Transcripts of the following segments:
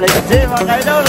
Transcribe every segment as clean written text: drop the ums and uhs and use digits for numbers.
Let's see mga idol.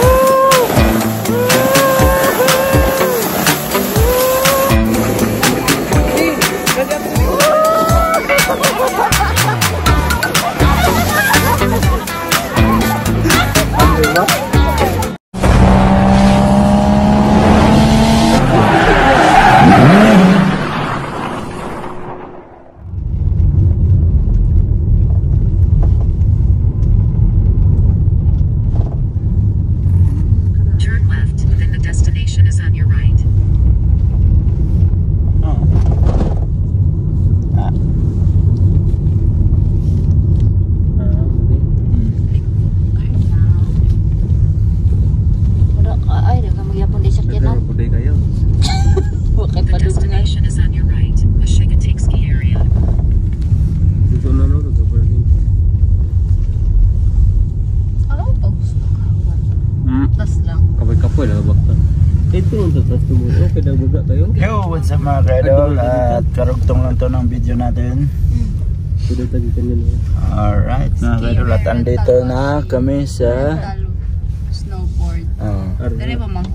Yo, what's up mga ka-idol? At karugtong lang to ng video natin. Alright mga ka-idol, at andito na kami sa snowboard. Dari ba mang?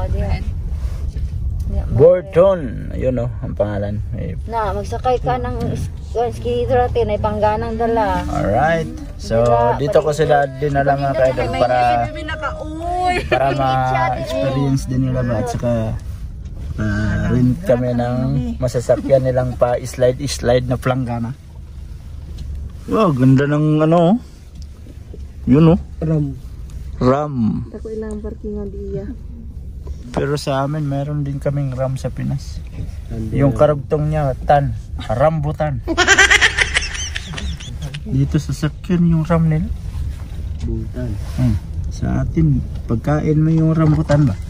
Borton. Ayun o, ang pangalan. Na, magsakay ka ng ski natin, ay pangganang dala. Alright. So, dito ko sila dinala mga ka-idol para ma-experience din nila ba, at saka rin kami ng masasakyan nilang pa-slide na planggana. Wow, ganda ng ano. Yun o. Ram. Ako ilang parkingan diya. Pero sa amin, meron din kaming ram sa Pinas. Yung karugtong niya, rambutan. Dito sa sakyan yung ram nila. Rambutan. Sa atin, pagkain mo yung rambutan ba?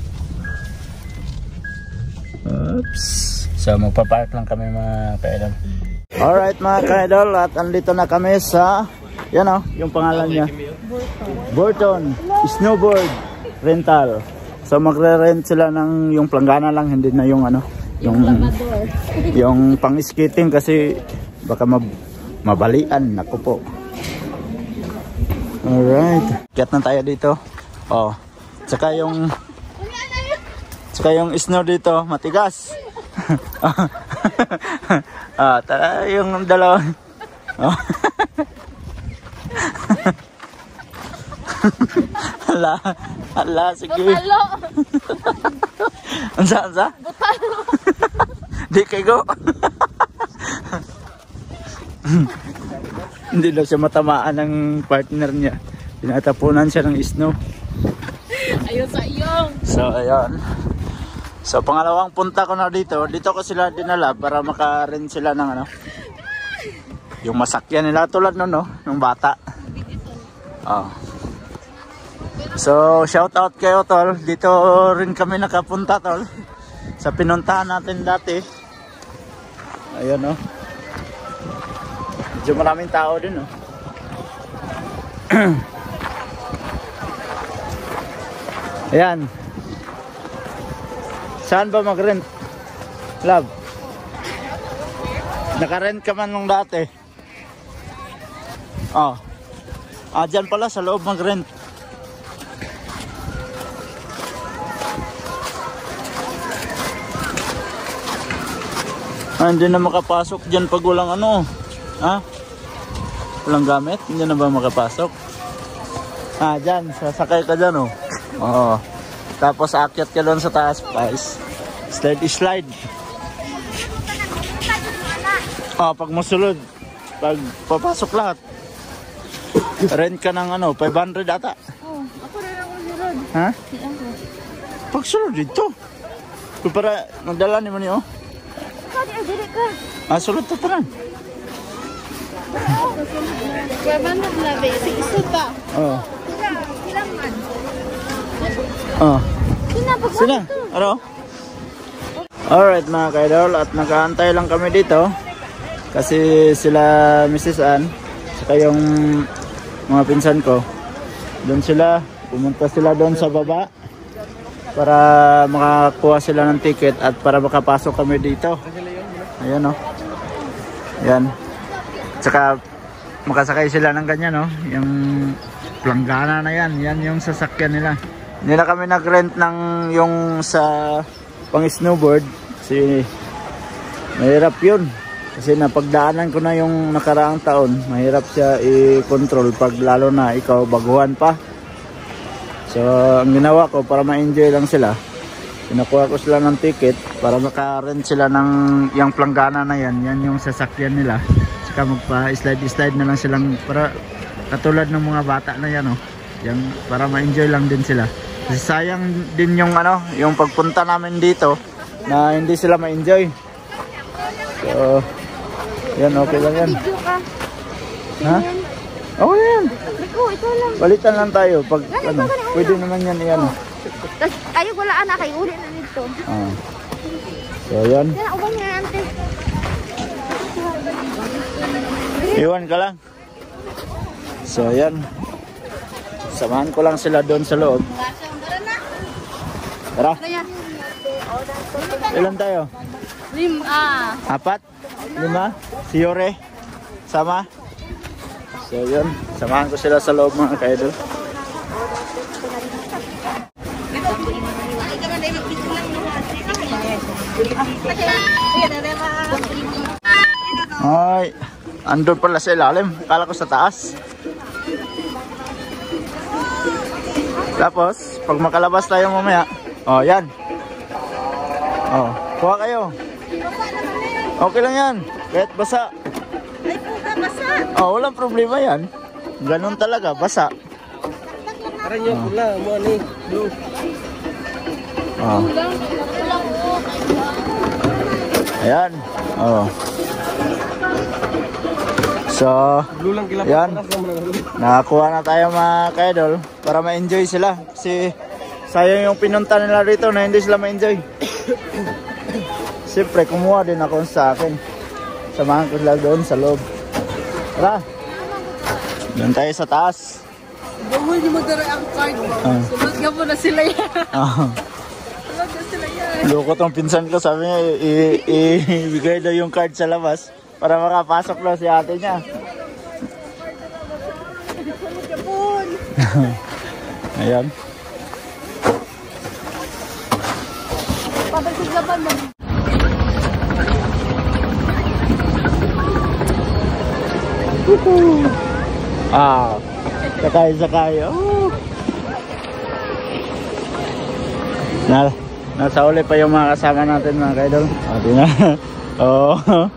Oops. So magpapark lang kami mga ka-idol. Alright mga ka-idol, at andito na kami sa, yan o, yung pangalan niya, Borton Snowboard Rental. So magre-rent sila ng yung planggana lang, hindi na yung ano, yung pang-skating kasi baka mabalian. Naku po. Alright, get na tayo dito. Oh, tsaka yung snow dito matigas. Tara yung dalawa. Oh. Hala, sige. Butalo. Ansa? Butalo. Di kay go. Hindi daw siya matamaan ng partner niya. Tinatapunan siya ng snow. Ayun sa iyong. So, ayan. So, pangalawang punta ko na dito. Dito ko sila dinala para maka-rent sila ng ano, yung masakyan nila tulad nun, no? Ng bata. Oh. So, shout out kayo, tol. Dito rin kami nakapunta, tol. Sa pinuntahan natin dati. Ayun, no? Medyo maraming tao din, no? Ayan. Saan ba mag-rent? Love? Naka-rent ka man nung dati? Oh. Dyan pala sa loob mag-rent. Hindi na makapasok dyan pag walang ano. Walang gamit? Hindi na ba makapasok? Dyan. Sasakay ka dyan, oh. Oo. Tapos aakyat ka doon sa taas, guys. Slide. Pag masulod, pag papasok lahat, rent ka ng ano, 500 ata. Ako rin ako sulod. Ha? Pag sulod dito. Para nagdala ni mo niyo. Dili ka. Sulod to tanan. Kaya ba naglabi? Isod ba? Oo. Ilang man? Sila, ano? Alright mga ka-idol, at nakaantay lang kami dito kasi sila Mrs. Ann saka yung mga pinsan ko doon sila, pumunta sila doon sa baba para makakuha sila ng ticket at para makapasok kami dito. Ayan o. Ayan. Tsaka makasakay sila ng ganyan o, yung planggana na yan. Yan yung sasakyan nila. Hindi na kami nag-rent ng yung sa pang snowboard. Kasi mahirap yun. Kasi napagdaanan ko na yung nakaraang taon. Mahirap siya i-control pag lalo na ikaw baguhan pa. So ang ginawa ko para ma-enjoy lang sila, pinakuha ko sila ng ticket para maka-rent sila ng yung planggana na yan. Yan yung sasakyan nila. Saka magpa-slide-slide na lang silang para katulad ng mga bata na yan, oh. Yan, para ma-enjoy lang din sila. Kasi sayang din yung ano, yung pagpunta namin dito na hindi sila ma-enjoy. So yan, okay lang yan. Ha? Okay yan. Balitan lang tayo pag ano, pwede naman yan iyan. Tayo wala anak kay uli na nito. So yan. Yan ubang yan ante. Iwan ka lang. So yan. Samahan ko lang sila doon sa loob. Tara. Ilan tayo? 5. 4? 5? Si Yore? Sama? So yun, samahan ko sila sa loob mga ka-idol. Ay, andun pala sa ilalim. Kala ko sa taas. Tapos, pag makalabas tayo mamaya, oh yan. Oh, kuha kayo. Okay lang yan. Kahit basa. Ay puta basa. Oh, walang problema yan. Ganun talaga, basa. Karanyo pula mo ni. Oh. Ayan. Oh. So, yan. Nakakuha na tayo mga ka-idol para ma-enjoy sila. Kasi sayang yung pinunta nila rito na hindi sila ma-enjoy. Siyempre, kumuha din ako sa akin. Samahan ko sila doon sa loob. Tara. Doon tayo sa taas. Bawal di magdara ang card mo. Sunod ka po na sila yan. Sunod na sila yan. Loko tong pinsan ko. Sabi niya, ibigay daw yung card sa labas para makapasok daw si ate niya. Ayan. Pabagsigaban mo. Sakay. Oh. Nasa uli pa yung mga kasama natin mga ka-idol. Oh.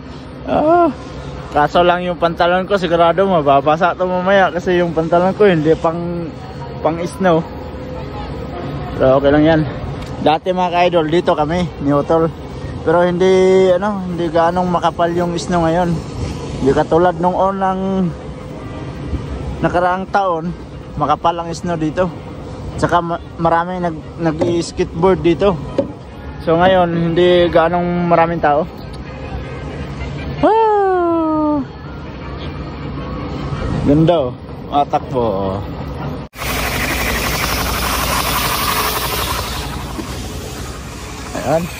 Kaso lang yung pantalon ko sigurado mababasa ito mamaya kasi yung pantalon ko hindi pang snow. Pero okay lang yan. Dati mga ka-idol dito kami ni Utol. Pero hindi gaanong makapal yung snow ngayon. Hindi katulad nung unang nakaraang taon, makapal ang snow dito. Tsaka maraming nag-skateboard dito. So ngayon, hindi gaanong maraming tao. Wow! Ganda oh. Matakbo. Ayan.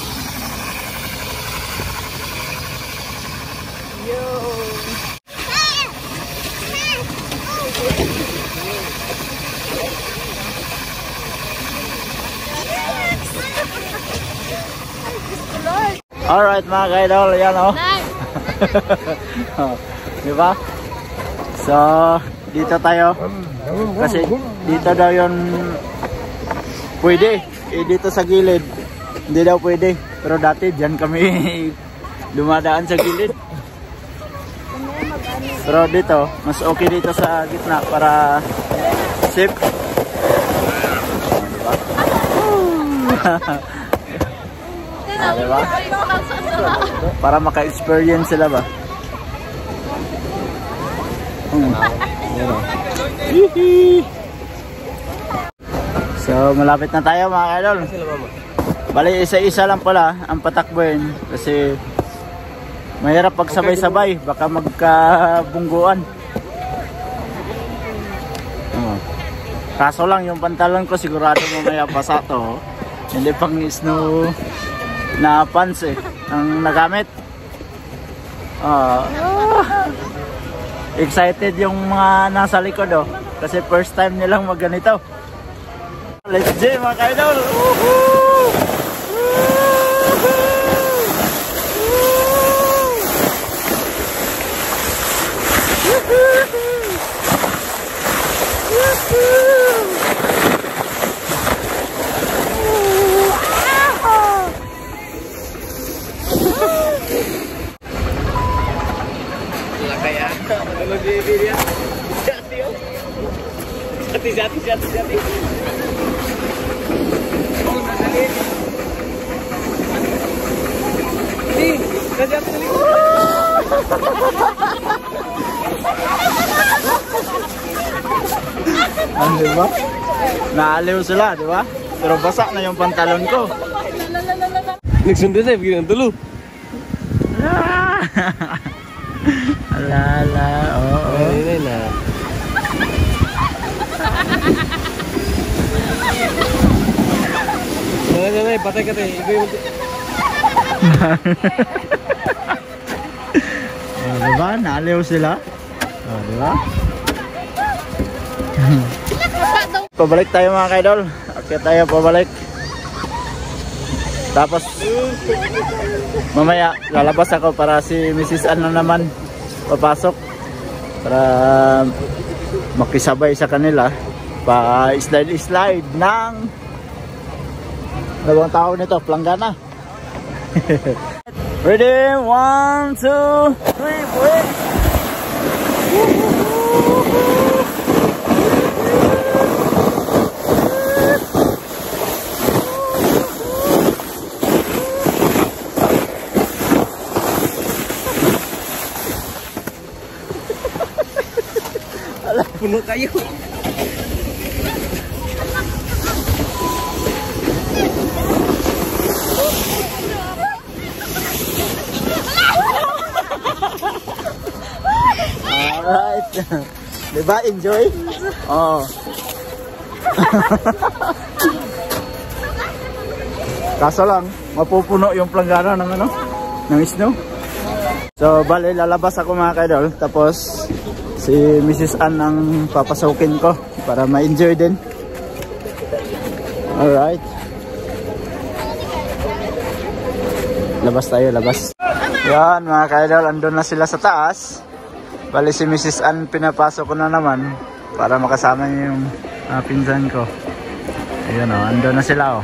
Alright mga ka-idol, yan o. Diba? So, dito tayo. Kasi dito daw yun pwede. Dito sa gilid, hindi daw pwede. Pero dati dyan kami dumadaan sa gilid. Pero dito, mas okay dito sa gitna para safe. Diba? Para maka-experience sila ba? So malapit na tayo mga idol. Bali isa-isa lang pala ang patakbuhin kasi mahirap pag sabay-sabay, baka magkabungguan. Kaso lang yung pantalon ko sigurado mamaya basa to. Hindi pang snow na pants ang nagamit. Excited yung mga nasa likod oh. kasi first time nilang magganito. Let's go mga ka-idol! Woohoo! Hati-hati. Nih, kasih aku nih. Di ba? Naaliw sila, di ba? Pero basa na yung pantalon ko. Nagsundo saya begini dulu. Alala, oo. Ini lah. Jangan patay ka tayo. Iba yung... Diba? Naaliw sila. Diba? Pabalik tayo mga ka-idol. Okay tayo pabalik. Tapos mamaya lalabas ako para si Mrs. Ann na naman papasok para makisabay sa kanila pa slide ng dalawang tao nito, planggana. Ready? 1, 2, 3, wait! Puno kayo. Alright. Diba? Enjoy? Oo. Kaso lang, mapupuno yung planggana ng ano? Ng snow. So, bali, lalabas ako mga ka-idol. Tapos, si Mrs. Ann ang papasukin ko para ma-enjoy din. Alright. Labas tayo, labas. Yan mga ka-idol, andun na sila sa taas. Bali si Mrs. Ann pinapasok ko na naman para makasama niya yung pinsan ko. Ayun o, andun na sila o.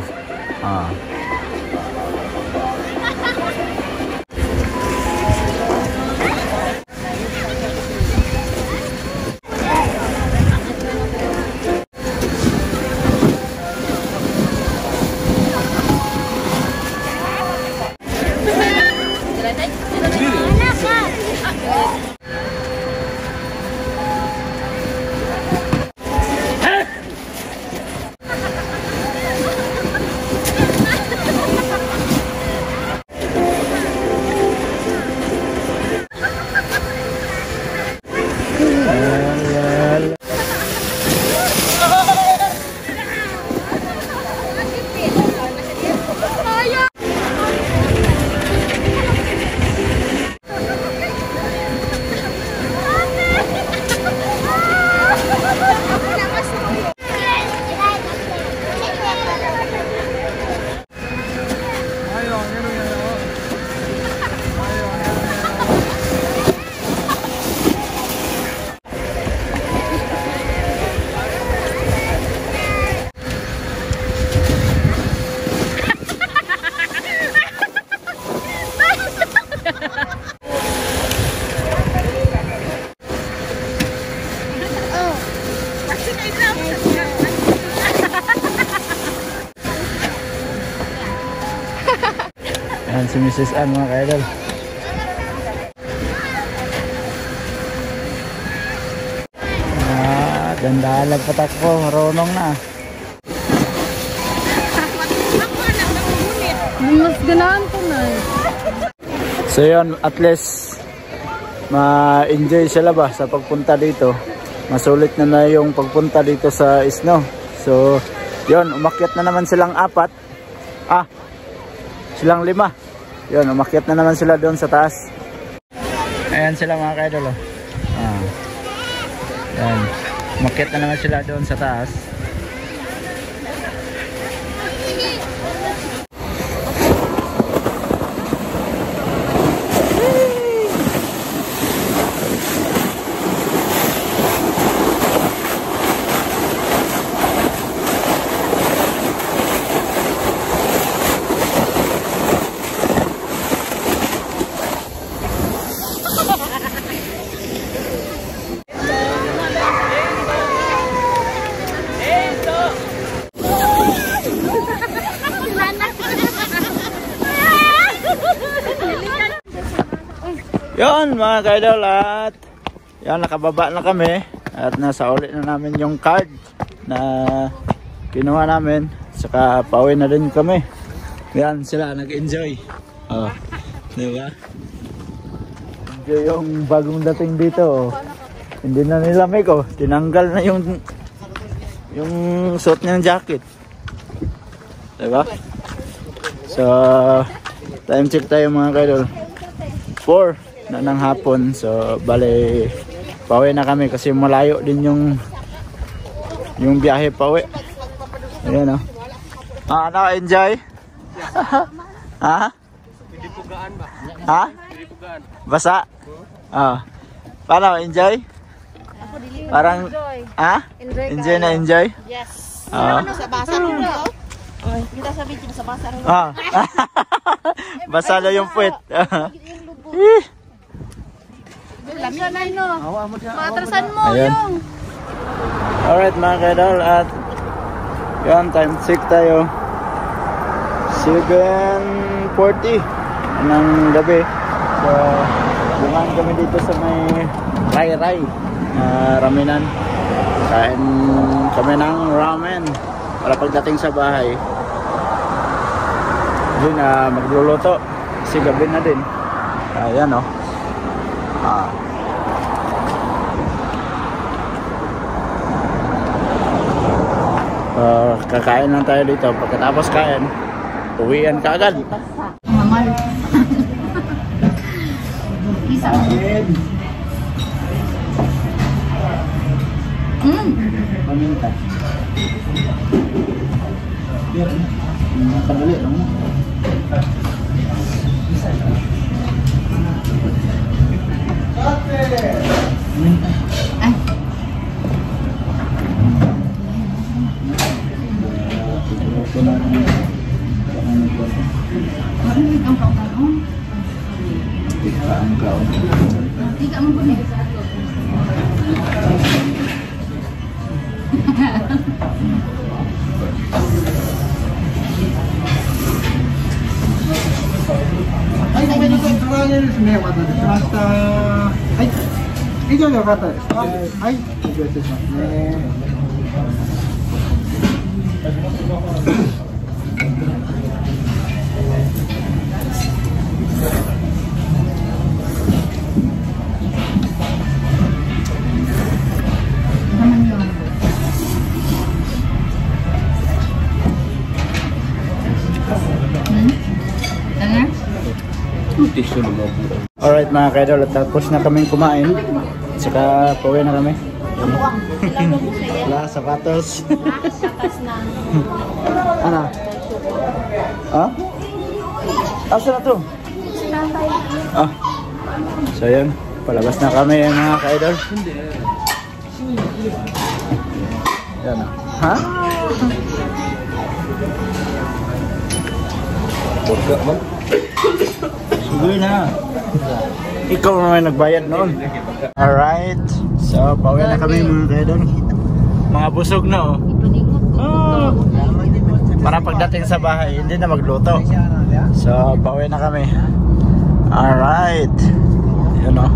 Ayan si Mrs. Ann mga ka-idol. Dandalag patakbo, marunong na. Mas ganahan ko na. So yun, at least ma-enjoy sila ba sa pagpunta dito. Masulit na yung pagpunta dito sa snow. So yun, umakyat na naman silang 4. Silang 5. Yun, umakyat na naman sila doon sa taas. Ayan sila mga ka-idol. Ayan. Umakyat na naman sila doon sa taas. Yun mga kaidol, at yan, nakababa na kami at nasa uli na namin yung card na kinuha namin, saka pauwi na din kami. Yan sila nag-enjoy. Oh, diba? Enjoy yung bagong dating dito. Hindi na nilamig, oh. Tinanggal na yung suot niyang jacket. Diba? So time check tayo mga kaidol, 4 na ng hapon. So bale pauwi na kami kasi malayo din yung biyahe pauwi. Ayan, oh. Enjoy? Ha? Hindi pugaan ba? Ha? Hindi pugaan. Basa? Paano? Enjoy? Parang, enjoy na enjoy? Yes. Sa basa nila, oh. Kita sa video sa basa nila. Basa na yung puwet. Lamisan na no. Matrasan mo Ayan. yung. Alright mga kaidol, at yun, time check tayo. 7:40 ng gabi. So dumaan kami dito sa may Rai Ramenan. Kain kami ng ramen para pagdating sa bahay din magluluto kasi gabi na din. Ayan, oh. Kakain lang tayo dito. Pagkatapos kain, uwian ka agad. Mamal. Isa. Paminta. Kadali lang. Alright mga kaidol, tapos na kaming kumain. Saka pauwi na kami. Wala, sapatos. Ano? Asa na to? So yun, palabas na kami mga kaidol. Yan na. Ha? Burga ba? Sige na. Ikaw naman nagbayad noon. Alright. So, pauwi na kami mga kaidol. Mga busog na, oh. Para pagdating sa bahay, hindi na magluto. So, pauwi na kami. Alright. Yun, oh.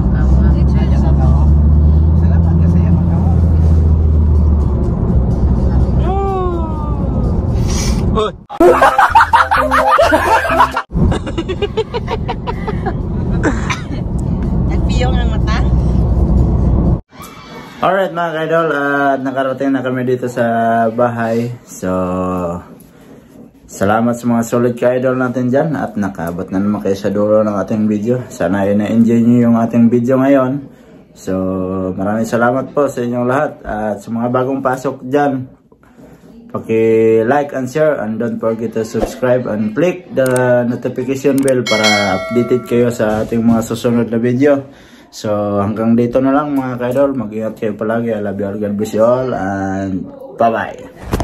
Nagpiyong ang mata. Alright mga kaidol, nakarating na kami dito sa bahay. So salamat sa mga solid ka-idol natin dyan. At nakaabot na naman kayo sa dulo ng ating video. Sana ay na-enjoy nyo yung ating video ngayon. So, maraming salamat po sa inyong lahat. At sa mga bagong pasok dyan, paki-like and share, and don't forget to subscribe and click the notification bell para updated kayo sa ating mga susunod na video. So, hanggang dito na lang mga ka-idol. Mag-ingat kayo palagi. I love you all. God bless you all. And bye-bye.